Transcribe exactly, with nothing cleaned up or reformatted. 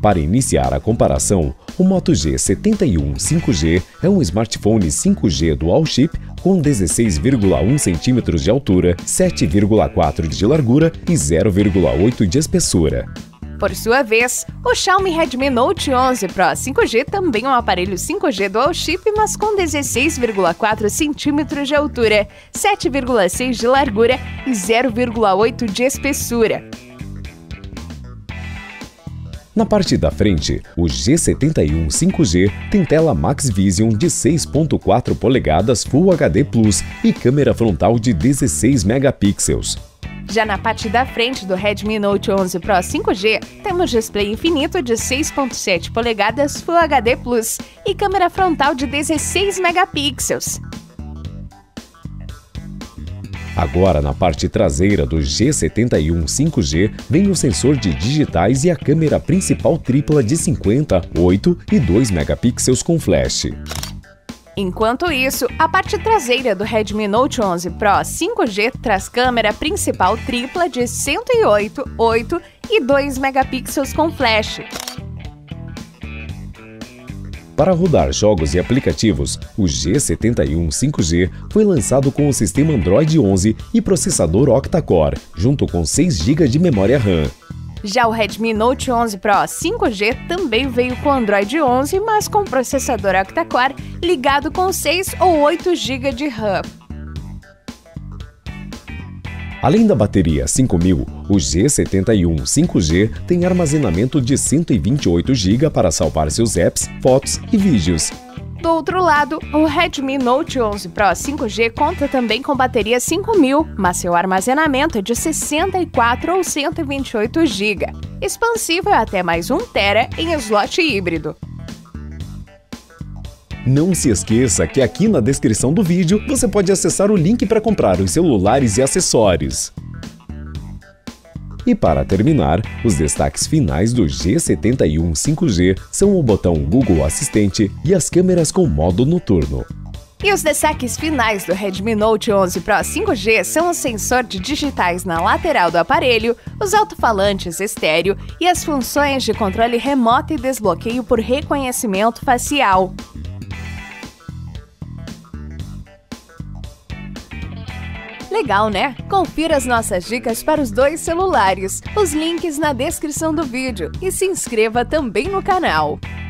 Para iniciar a comparação, o Moto G setenta e um cinco G é um smartphone cinco G dual chip com dezesseis vírgula um centímetros de altura, sete vírgula quatro de largura e zero vírgula oito de espessura. Por sua vez, o Xiaomi Redmi Note onze Pro cinco G também é um aparelho cinco G dual chip, mas com dezesseis vírgula quatro centímetros de altura, sete vírgula seis de largura e zero vírgula oito de espessura. Na parte da frente, o G setenta e um cinco G tem tela Max Vision de seis vírgula quatro polegadas Full H D Plus e câmera frontal de dezesseis megapixels. Já na parte da frente do Redmi Note onze Pro cinco G, temos display infinito de seis vírgula sete polegadas Full H D Plus e câmera frontal de dezesseis megapixels. Agora, na parte traseira do G setenta e um cinco G, vem o sensor de digitais e a câmera principal tripla de cinquenta, oito e dois megapixels com flash. Enquanto isso, a parte traseira do Redmi Note onze Pro cinco G traz câmera principal tripla de cento e oito, oito e dois megapixels com flash. Para rodar jogos e aplicativos, o G setenta e um cinco G foi lançado com o sistema Android onze e processador octa-core, junto com seis gigas de memória RAM. Já o Redmi Note onze Pro cinco G também veio com Android onze, mas com processador octa-core ligado com seis ou oito gigas de RAM. Além da bateria cinco mil, o G setenta e um cinco G tem armazenamento de cento e vinte e oito gigas para salvar seus apps, fotos e vídeos. Do outro lado, o Redmi Note onze Pro cinco G conta também com bateria cinco mil, mas seu armazenamento é de sessenta e quatro ou cento e vinte e oito gigas, expansível até mais um tera em slot híbrido. Não se esqueça que aqui na descrição do vídeo você pode acessar o link para comprar os celulares e acessórios. E para terminar, os destaques finais do G setenta e um cinco G são o botão Google Assistente e as câmeras com modo noturno. E os destaques finais do Redmi Note onze Pro cinco G são o sensor de digitais na lateral do aparelho, os alto-falantes estéreo e as funções de controle remoto e desbloqueio por reconhecimento facial. Legal, né? Confira as nossas dicas para os dois celulares, os links na descrição do vídeo e se inscreva também no canal.